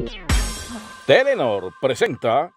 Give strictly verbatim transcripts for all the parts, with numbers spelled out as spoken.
Telenor presenta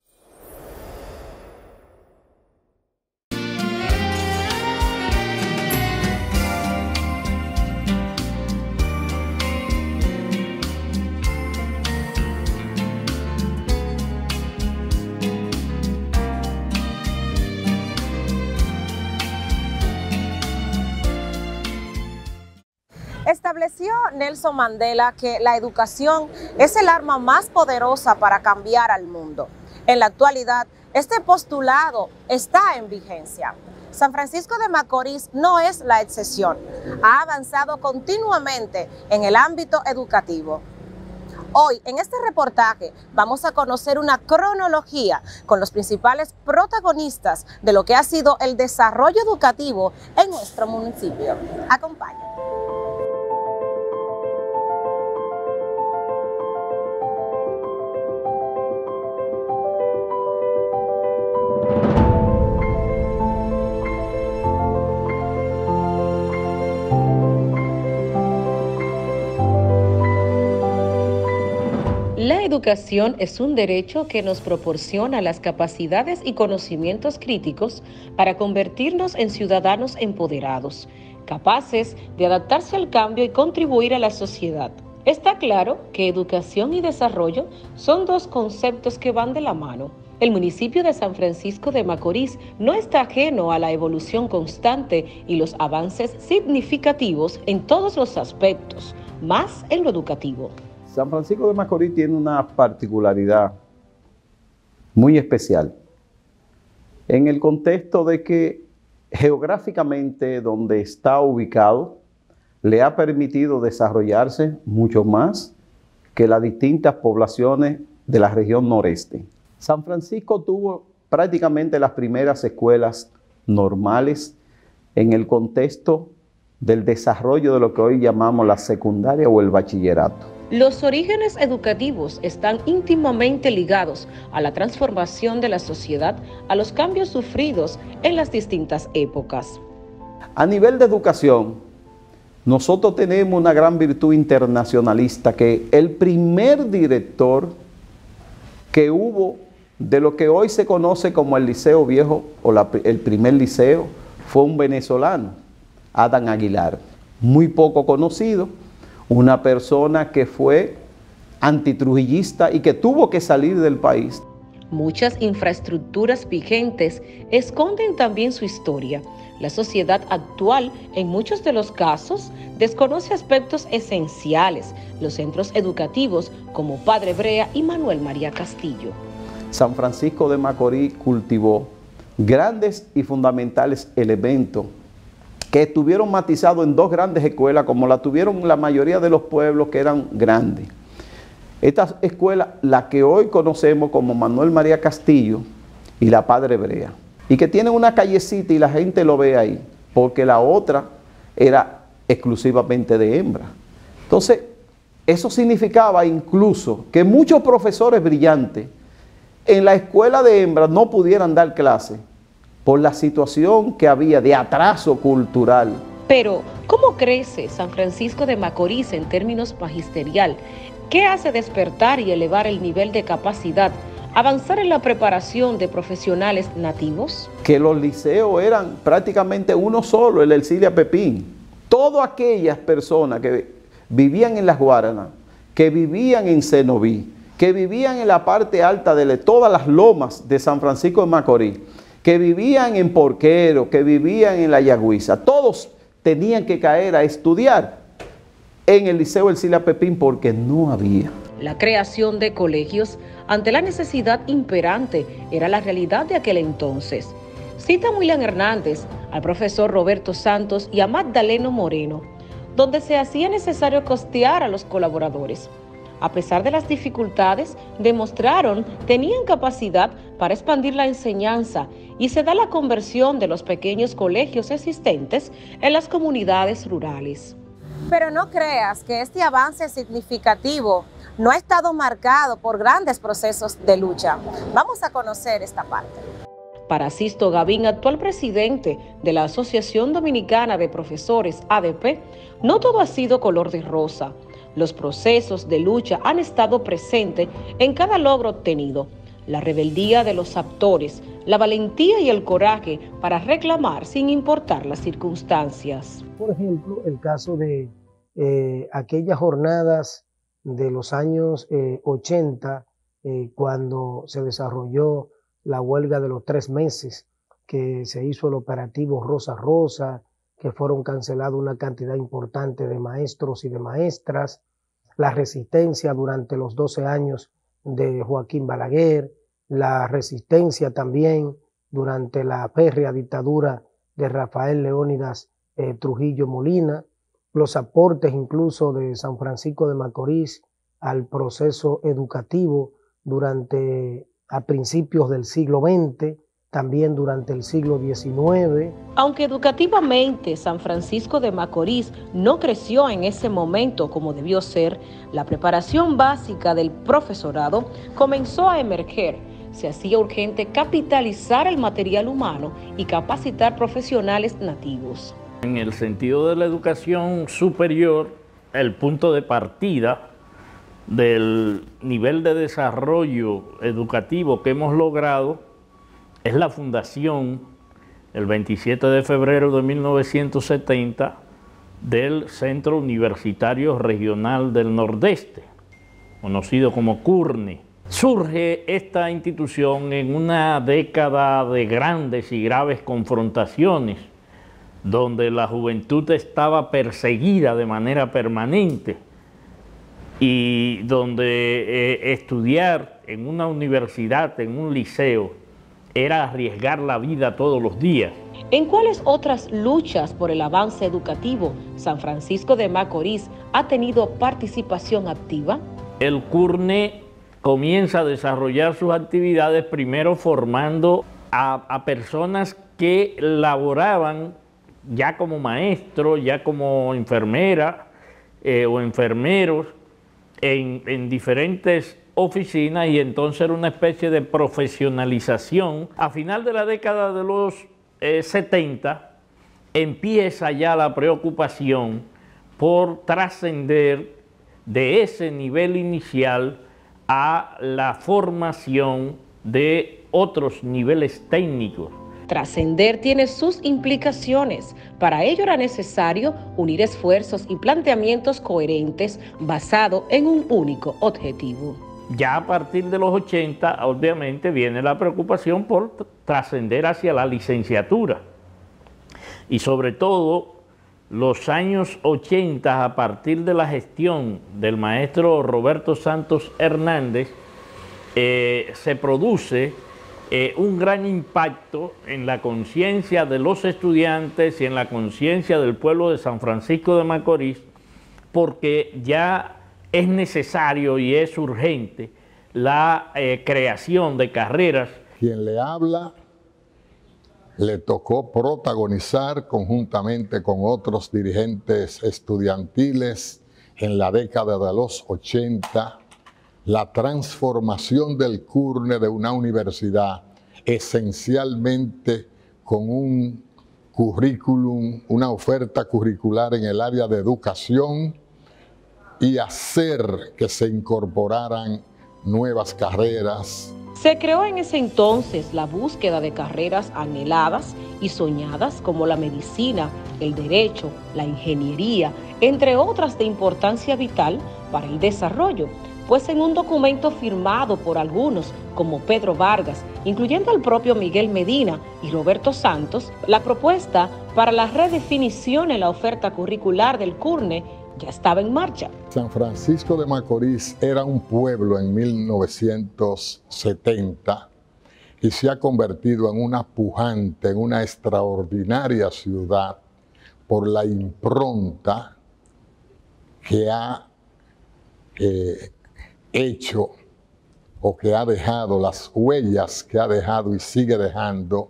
Estableció Nelson Mandela que la educación es el arma más poderosa para cambiar al mundo. En la actualidad, este postulado está en vigencia. San Francisco de Macorís no es la excepción. Ha avanzado continuamente en el ámbito educativo. Hoy, en este reportaje, vamos a conocer una cronología con los principales protagonistas de lo que ha sido el desarrollo educativo en nuestro municipio. Acompáñanos. La educación es un derecho que nos proporciona las capacidades y conocimientos críticos para convertirnos en ciudadanos empoderados, capaces de adaptarse al cambio y contribuir a la sociedad. Está claro que educación y desarrollo son dos conceptos que van de la mano. El municipio de San Francisco de Macorís no está ajeno a la evolución constante y los avances significativos en todos los aspectos, más en lo educativo. San Francisco de Macorís tiene una particularidad muy especial en el contexto de que geográficamente donde está ubicado le ha permitido desarrollarse mucho más que las distintas poblaciones de la región noreste. San Francisco tuvo prácticamente las primeras escuelas normales en el contexto del desarrollo de lo que hoy llamamos la secundaria o el bachillerato. Los orígenes educativos están íntimamente ligados a la transformación de la sociedad, a los cambios sufridos en las distintas épocas. A nivel de educación, nosotros tenemos una gran virtud internacionalista, que el primer director que hubo de lo que hoy se conoce como el Liceo Viejo o la, el primer liceo fue un venezolano, Adán Aguilar, muy poco conocido. Una persona que fue antitrujillista y que tuvo que salir del país. Muchas infraestructuras vigentes esconden también su historia. La sociedad actual, en muchos de los casos, desconoce aspectos esenciales. Los centros educativos como Padre Brea y Manuel María Castillo. San Francisco de Macorís cultivó grandes y fundamentales elementos que estuvieron matizados en dos grandes escuelas, como la tuvieron la mayoría de los pueblos que eran grandes. Esta escuela, la que hoy conocemos como Manuel María Castillo y la Padre Brea, y que tiene una callecita y la gente lo ve ahí, porque la otra era exclusivamente de hembra. Entonces, eso significaba incluso que muchos profesores brillantes en la escuela de hembras no pudieran dar clases, por la situación que había de atraso cultural. Pero, ¿cómo crece San Francisco de Macorís en términos magisterial? ¿Qué hace despertar y elevar el nivel de capacidad, avanzar en la preparación de profesionales nativos? Que los liceos eran prácticamente uno solo, el Ercilia Pepín. Todas aquellas personas que vivían en las Guaranas, que vivían en Cenoví, que vivían en la parte alta de todas las lomas de San Francisco de Macorís, que vivían en Porquero, que vivían en la Yagüiza, todos tenían que caer a estudiar en el Liceo Ercilia Pepín porque no había. La creación de colegios ante la necesidad imperante era la realidad de aquel entonces. Cita a William Hernández, al profesor Roberto Santos y a Magdaleno Moreno, donde se hacía necesario costear a los colaboradores. A pesar de las dificultades, demostraron tenían capacidad para expandir la enseñanza y se da la conversión de los pequeños colegios existentes en las comunidades rurales. Pero no creas que este avance significativo no ha estado marcado por grandes procesos de lucha. Vamos a conocer esta parte. Para Sisto Gavín, actual presidente de la Asociación Dominicana de Profesores A D P, no todo ha sido color de rosa. Los procesos de lucha han estado presentes en cada logro obtenido. La rebeldía de los actores, la valentía y el coraje para reclamar sin importar las circunstancias. Por ejemplo, el caso de eh, aquellas jornadas de los años eh, ochenta, eh, cuando se desarrolló la huelga de los tres meses, que se hizo el operativo Rosa Rosa, que fueron cancelados una cantidad importante de maestros y de maestras, la resistencia durante los doce años de Joaquín Balaguer, la resistencia también durante la férrea dictadura de Rafael Leónidas eh, Trujillo Molina, los aportes incluso de San Francisco de Macorís al proceso educativo durante a principios del siglo veinte, también durante el siglo diecinueve. Aunque educativamente San Francisco de Macorís no creció en ese momento como debió ser, la preparación básica del profesorado comenzó a emerger. Se hacía urgente capitalizar el material humano y capacitar profesionales nativos. En el sentido de la educación superior, el punto de partida del nivel de desarrollo educativo que hemos logrado es la fundación, el veintisiete de febrero de mil novecientos setenta, del Centro Universitario Regional del Nordeste, conocido como CURNE. Surge esta institución en una década de grandes y graves confrontaciones, donde la juventud estaba perseguida de manera permanente y donde eh, estudiar en una universidad, en un liceo, era arriesgar la vida todos los días. ¿En cuáles otras luchas por el avance educativo San Francisco de Macorís ha tenido participación activa? El CURNE comienza a desarrollar sus actividades primero formando a, a personas que laboraban ya como maestros, ya como enfermera eh, o enfermeros en, en diferentes oficinas, y entonces era una especie de profesionalización. A final de la década de los eh, setenta empieza ya la preocupación por trascender de ese nivel inicial a la formación de otros niveles técnicos. Trascender tiene sus implicaciones. Para ello era necesario unir esfuerzos y planteamientos coherentes basados en un único objetivo. Ya a partir de los ochenta, obviamente, viene la preocupación por trascender hacia la licenciatura. Y sobre todo, los años ochenta, a partir de la gestión del maestro Roberto Santos Hernández, eh, se produce eh, un gran impacto en la conciencia de los estudiantes y en la conciencia del pueblo de San Francisco de Macorís, porque ya es necesario y es urgente la eh, creación de carreras. Quien le habla le tocó protagonizar conjuntamente con otros dirigentes estudiantiles en la década de los ochenta la transformación del CURNE de una universidad esencialmente con un currículum, una oferta curricular en el área de educación, y hacer que se incorporaran nuevas carreras. Se creó en ese entonces la búsqueda de carreras anheladas y soñadas como la medicina, el derecho, la ingeniería, entre otras de importancia vital para el desarrollo, pues en un documento firmado por algunos como Pedro Vargas, incluyendo al propio Miguel Medina y Roberto Santos, la propuesta para la redefinición en la oferta curricular del CURNE ya estaba en marcha. San Francisco de Macorís era un pueblo en mil novecientos setenta y se ha convertido en una pujante, en una extraordinaria ciudad por la impronta que ha eh, hecho o que ha dejado, las huellas que ha dejado y sigue dejando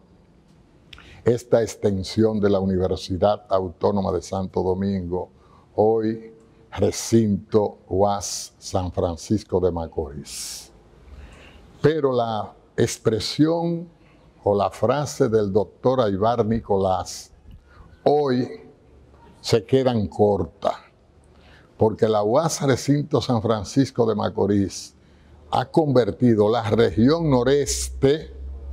esta extensión de la Universidad Autónoma de Santo Domingo, hoy recinto U A S San Francisco de Macorís. Pero la expresión o la frase del doctor Aybar Nicolás hoy se quedan cortas, porque la U A S Recinto San Francisco de Macorís ha convertido la región noreste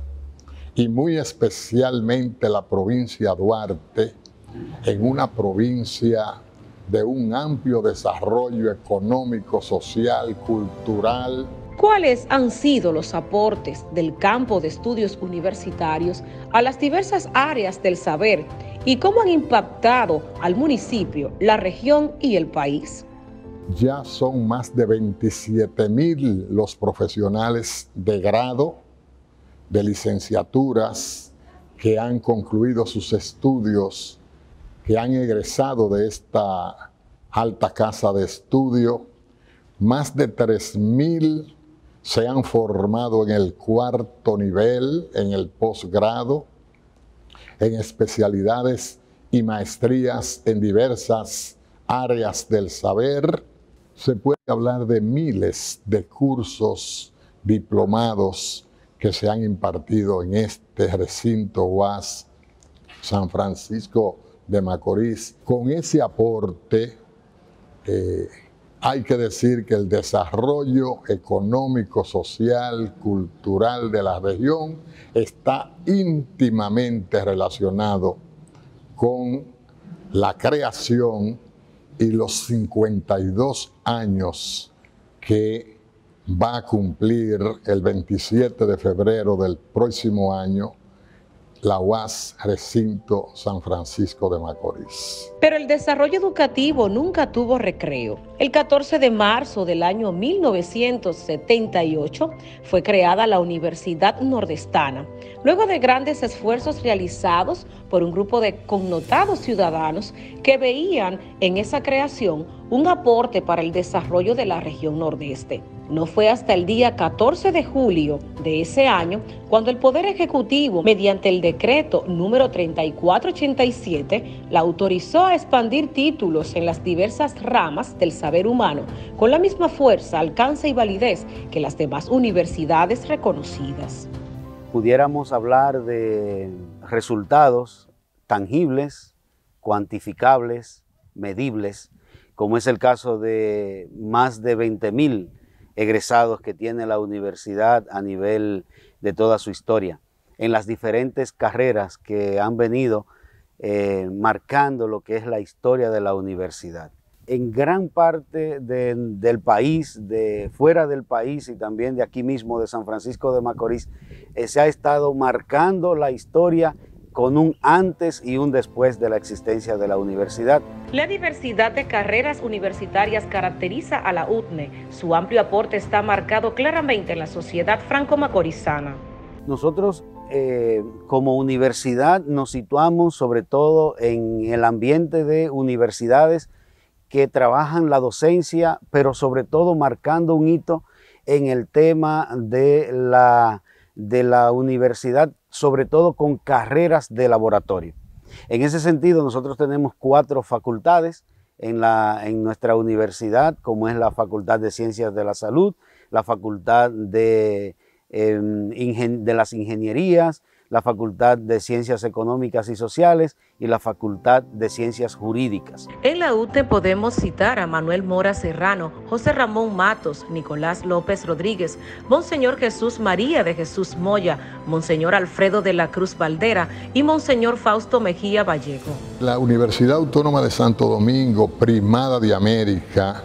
y muy especialmente la provincia Duarte en una provincia de un amplio desarrollo económico, social, cultural. ¿Cuáles han sido los aportes del campo de estudios universitarios a las diversas áreas del saber y cómo han impactado al municipio, la región y el país? Ya son más de veintisiete mil los profesionales de grado, de licenciaturas, que han concluido sus estudios, que han egresado de esta alta casa de estudio. Más de tres mil se han formado en el cuarto nivel, en el posgrado, en especialidades y maestrías en diversas áreas del saber. Se puede hablar de miles de cursos diplomados que se han impartido en este recinto U A S San Francisco de Macorís. Con ese aporte, eh, hay que decir que el desarrollo económico, social, cultural de la región está íntimamente relacionado con la creación y los cincuenta y dos años que va a cumplir el veintisiete de febrero del próximo año la U A S Recinto San Francisco de Macorís. Pero el desarrollo educativo nunca tuvo recreo. El catorce de marzo del año mil novecientos setenta y ocho fue creada la Universidad Nordestana, luego de grandes esfuerzos realizados por un grupo de connotados ciudadanos que veían en esa creación un aporte para el desarrollo de la región nordeste. No fue hasta el día catorce de julio de ese año cuando el Poder Ejecutivo, mediante el decreto número treinta y cuatro ochenta y siete, la autorizó a expandir títulos en las diversas ramas del saber humano con la misma fuerza, alcance y validez que las demás universidades reconocidas. Pudiéramos hablar de resultados tangibles, cuantificables, medibles, como es el caso de más de veinte mil egresados que tiene la universidad a nivel de toda su historia, en las diferentes carreras que han venido eh, marcando lo que es la historia de la universidad. En gran parte de, del país, de fuera del país y también de aquí mismo, de San Francisco de Macorís, eh, se ha estado marcando la historia con un antes y un después de la existencia de la universidad. La diversidad de carreras universitarias caracteriza a la U T N E. Su amplio aporte está marcado claramente en la sociedad franco-macorizana. Nosotros eh, como universidad nos situamos sobre todo en el ambiente de universidades que trabajan la docencia, pero sobre todo marcando un hito en el tema de la, de la universidad, sobre todo con carreras de laboratorio. En ese sentido, nosotros tenemos cuatro facultades en, la, en nuestra universidad, como es la Facultad de Ciencias de la Salud, la Facultad de, eh, de las Ingenierías, la Facultad de Ciencias Económicas y Sociales y la Facultad de Ciencias Jurídicas. En la U T E podemos citar a Manuel Mora Serrano, José Ramón Matos, Nicolás López Rodríguez, Monseñor Jesús María de Jesús Moya, Monseñor Alfredo de la Cruz Valdera y Monseñor Fausto Mejía Vallejo. La Universidad Autónoma de Santo Domingo, primada de América,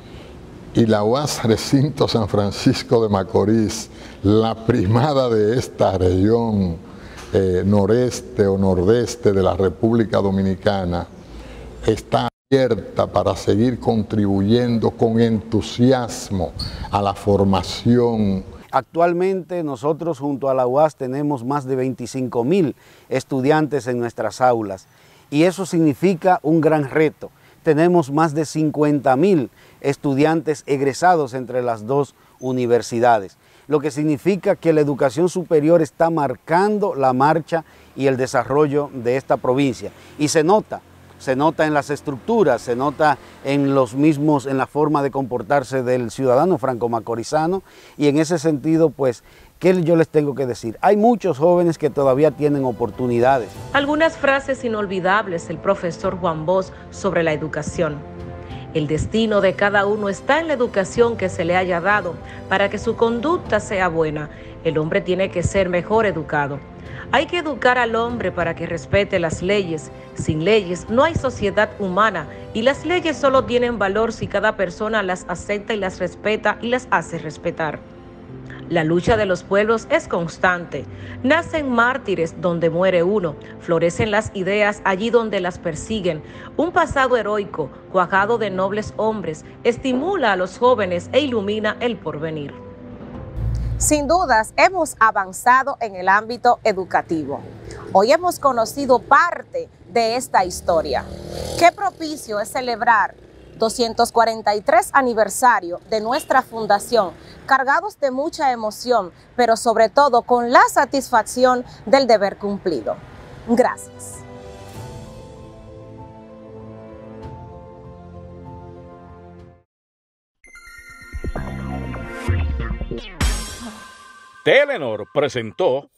y la U A S Recinto San Francisco de Macorís, la primada de esta región eh, noreste o nordeste de la República Dominicana, está abierta para seguir contribuyendo con entusiasmo a la formación. Actualmente nosotros junto a la U A S tenemos más de veinticinco mil estudiantes en nuestras aulas y eso significa un gran reto. Tenemos más de cincuenta mil estudiantes egresados entre las dos universidades, lo que significa que la educación superior está marcando la marcha y el desarrollo de esta provincia. Y se nota, se nota en las estructuras, se nota en los mismos, en la forma de comportarse del ciudadano franco-macorizano, y en ese sentido, pues, ¿qué yo les tengo que decir? Hay muchos jóvenes que todavía tienen oportunidades. Algunas frases inolvidables del profesor Juan Bosch sobre la educación. El destino de cada uno está en la educación que se le haya dado para que su conducta sea buena. El hombre tiene que ser mejor educado. Hay que educar al hombre para que respete las leyes. Sin leyes no hay sociedad humana y las leyes solo tienen valor si cada persona las acepta y las respeta y las hace respetar. La lucha de los pueblos es constante. Nacen mártires donde muere uno, florecen las ideas allí donde las persiguen. Un pasado heroico, cuajado de nobles hombres, estimula a los jóvenes e ilumina el porvenir. Sin dudas, hemos avanzado en el ámbito educativo. Hoy hemos conocido parte de esta historia. Qué propicio es celebrar doscientos cuarenta y tres aniversario de nuestra fundación, cargados de mucha emoción, pero sobre todo con la satisfacción del deber cumplido. Gracias. Telenor presentó